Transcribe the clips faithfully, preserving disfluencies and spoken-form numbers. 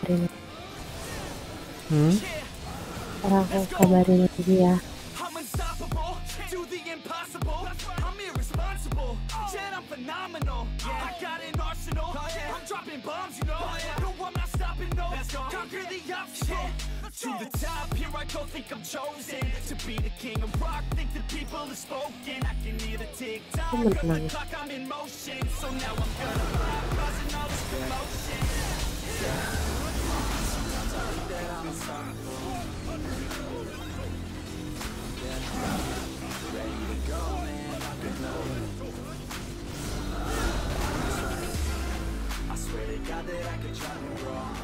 kabarin Hmm? Ntar aku kabarin lagi ya. I'm unstoppable, do the impossible. I'm irresponsible, yet I'm phenomenal. I got an arsenal, I'm dropping bombs, you know. No, I'm not stopping, no. Conquer the obstacle. To the top, here I go, think I'm chosen to be the king of rock, think the people have spoken. I can hear the tick tock of the clock, I'm in motion. So now I'm gonna rock, causing all this commotion. Sometimes I think that I'm unstoppable. Ready to go, man, I can know it. I swear to God that I could try me wrong.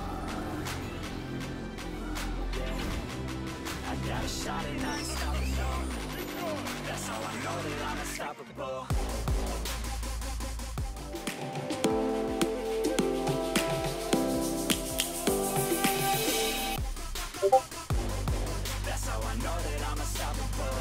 Yeah, I got a shot and I ain't stopping, no. That's how I know that I'm unstoppable. That's how I know that I'm unstoppable.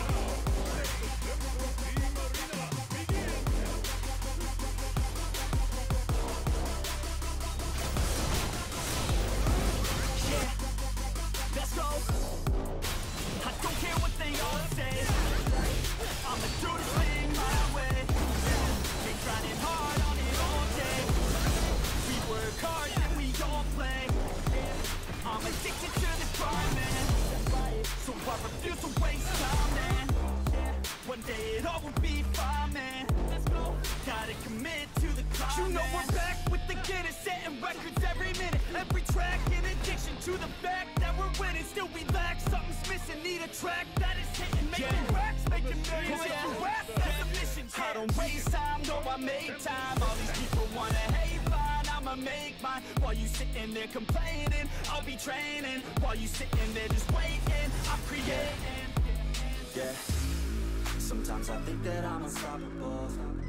Yeah, let's go. I don't care what they all say. I'ma do this thing my way. Been grinding hard on it all day. We work hard and we all play. I'm addicted to the grind, man. So I refuse to waste time, man. One day it all will be fine, man. Let's go. Gotta commit to the climb. You know we're back with the Guinness, setting records every minute, every track. In addition to the fact that we're winning, still we lack something's missing. Need a track that is hitting, making yeah. racks, making millions. Yeah. You rap, that's a mission. Yeah. I don't waste time, no, I make time. All these people wanna hate, fine, I'ma make mine. While you sitting there complaining, I'll be training. While you sitting there just waiting, I'm creating. Yeah, sometimes I think that I'm unstoppable.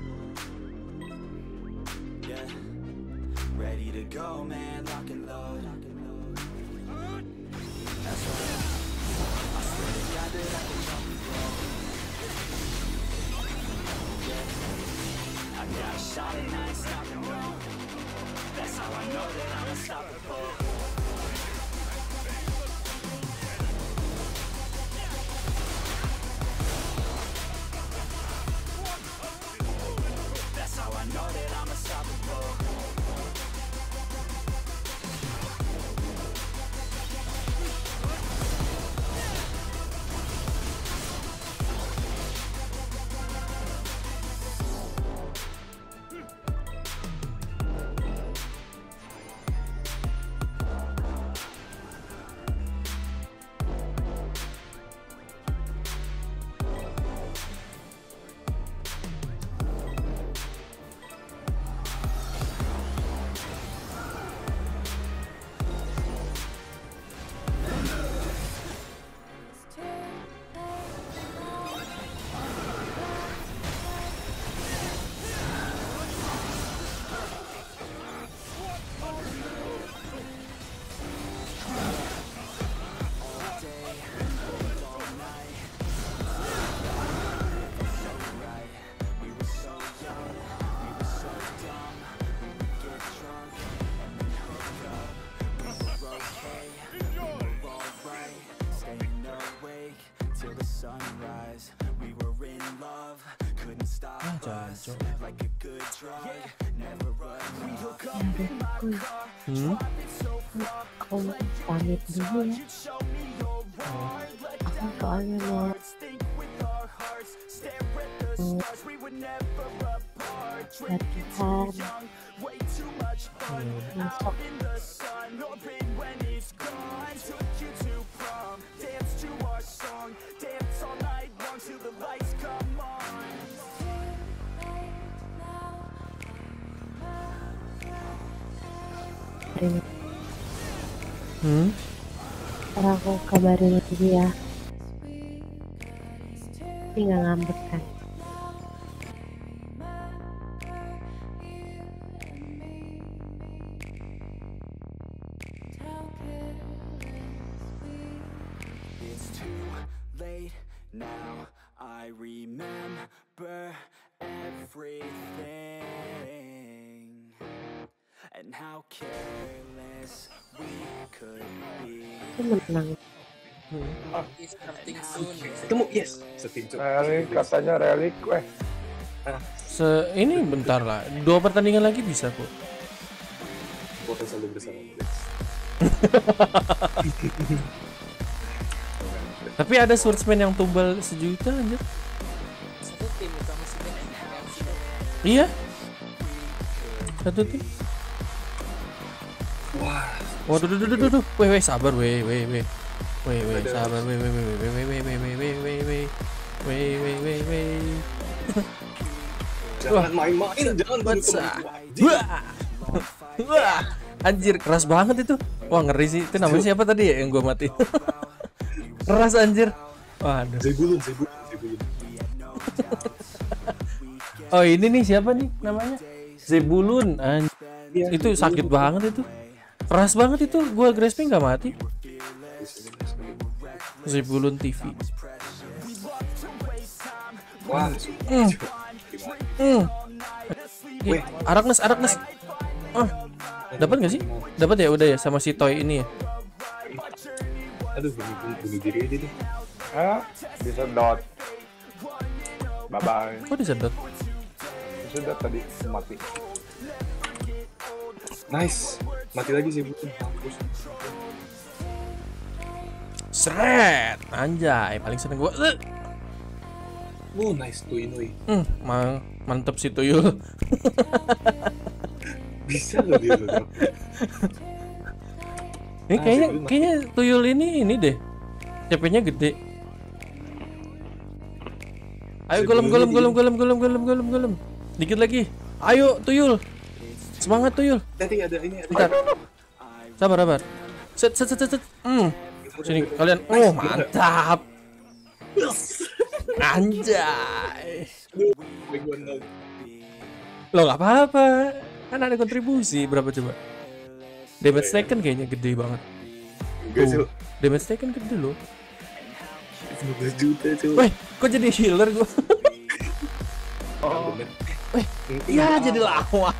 Yeah, ready to go, man, lock and load. That's right, I swear to God that I can jump and roll. Yeah, I got a shot and I ain't stopping, no. That's how I know that I'm unstoppable. That's how I know that I'm unstoppable. Sunrise, we were in love, couldn't stop us. Like a good drug, never run. We hook up in my car, driving so far. Aku pamit dulu ya. Aku soalnya mau latihan besok. Hmm? Ntar aku kabarin lagi ya. Ini gak ngambek kan? It's too late now, I remember everything, and how careless we itu menang. Is something soon. Ketemu, yes. Setinju. Relik katanya relik, weh. Se ini bentar lah. Dua pertandingan lagi bisa kok. Gua akan selalu bersama Alex. Tapi ada swordsman yang tumbal sejuta anjir. Satu tim bukan musuhnya. Iya. Satu tim. Wah, Waduh, duh, duh, duh, duh, duh. Weh, weh, sabar, weh, weh, weh. Weh, weh, sabar, weh, weh, weh, weh, weh, weh, weh, weh, weh, weh, weh. Weh, weh, weh, weh. jangan main-main, jangan bunuh teman gua. Wah. Wah. Anjir, keras banget itu. Wah, ngeri sih. Itu namanya siapa tadi ya yang gua mati? Keras anjir. Waduh. Zebulun, Zebulun, Zebulun. Oh, ini nih siapa nih namanya? Zebulun. Anjir. Itu sakit banget itu. Keras banget itu. Gua grasping nggak mati. Zebulun T V. Wah, Hmm. Hmm. Weh. Araknes, Araknes. Ah. Dapat nggak sih? Dapat ya, udah ya sama si Toy ini ya. aduh, bunuh, bunuh, bunuh diri aja deh. Ah, disedot. Bye bye. Kok disedot? Disedot tadi mati. Nice, mati lagi Zebulun. Mampus. Seret. Anjay, paling seneng gua. Eh. Oh, nice tuh Inui. Hmm, ma- mantep sih tuyul. Bisa loh dia loh. Ini Ah, kayaknya Zebulun kayaknya tuyul ini ini deh. C P-nya gede. Ayo golem golem golem golem golem golem golem golem. Dikit lagi. Ayo tuyul. Semangat tuyul. Nanti ada ini ada. Bentar. Sabar sabar. Set set set set. set. Hmm. Sini kalian. Oh, mantap. Anjay. Lo gak apa-apa. Kan ada kontribusi berapa coba? Damage taken kayaknya gede banget. Enggak sih. Tuh, damage taken gede loh. lima belas juta cuy. Weh, kok jadi healer gua? Oh. Weh, iya jadi lawan.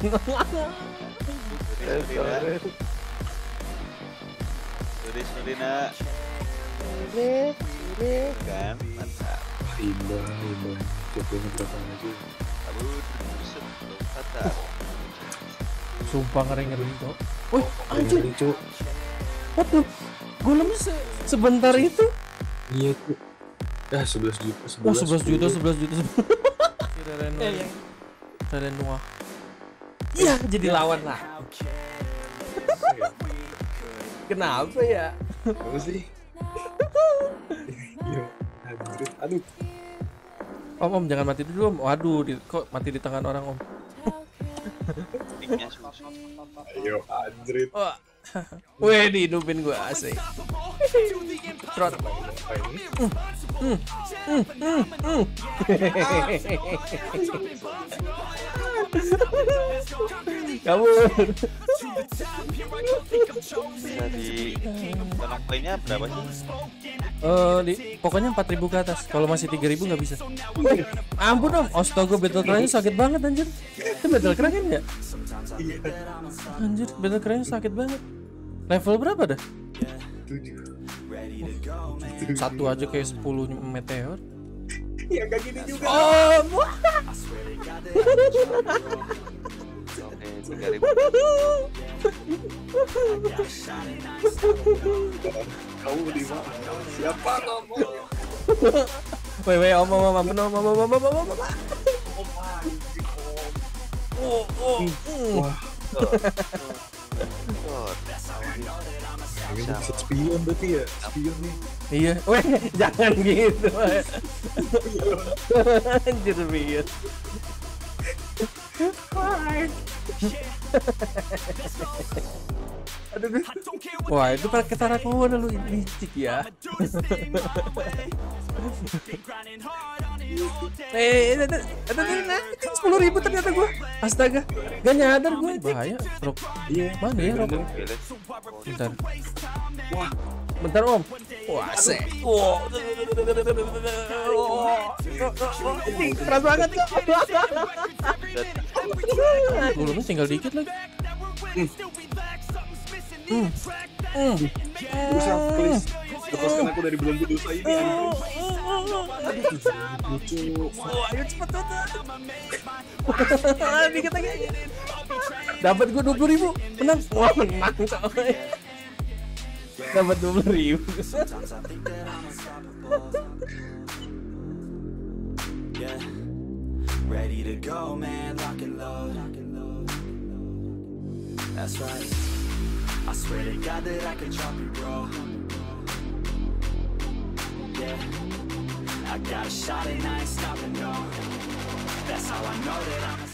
Sorry, sorry nak. Kan, mantap. Imbang, imbang. Coba berapa aja. Lalu buset, kata. Sumpah ngeri-ngeri kok. Wih, anjir. Ini cuy. What the? Golemnya se sebentar itu. Iya tuh. Ah, sebelas juta, Oh, sebelas juta, sebelas juta. Renua. Iya, jadi lawan lah. Kenapa ya? Apa sih? Iya. Aduh, aduh. Om, om jangan mati dulu om. Waduh, di, kok mati di tangan orang om? Pinknya susah. Ayo, anjrit. Wah, weh dihidupin gua asik. Trot. Kabur. Dari tolong playnya berapa sih? Eh, di, pokoknya empat ribu ke atas. Kalau masih tiga ribu nggak bisa. Wih, ampun dong. Astaga, battle cry-nya sakit banget anjir. Itu battle cry kan ya? Anjir, battle cry-nya sakit banget. Level berapa dah? Tujuh. Satu aja kayak sepuluh meteor. Ya gak gini juga. Oh, Oke, tiga ribu. Kamu di mana? Siapa kamu? weh weh om om om om om om om om om om. Oh oh. Wah, Oh, ini bisa spion berarti ya? Spion nih. Iya, weh jangan gitu. weh. Anjir biar. Aduh, aduh. Wah itu pakai Tarakoona lu licik ya. Eh, ada ada ada sepuluh ribu ternyata gua. Astaga, gak nyadar gua. Bahaya, Rob. Iya. Mana ya Rob? Bentar. Wah, bentar Om. Wah, sek. Wow. Keras banget kok. Belum tinggal dikit lagi. Hmm. Dosa, please. Lepaskan aku dari belenggu dosa ini. Aduh. Lucu. Oh, ayo cepet cepet. Dikit lagi. Dapat gue dua puluh ribu, menang. Wah, menang coy. Dapat dua puluh ribu. Ready to go, man, lock and load. That's right. I swear to God that I can drop you, bro. Yeah. I got a shot and I ain't stopping, no. That's how I know that I'm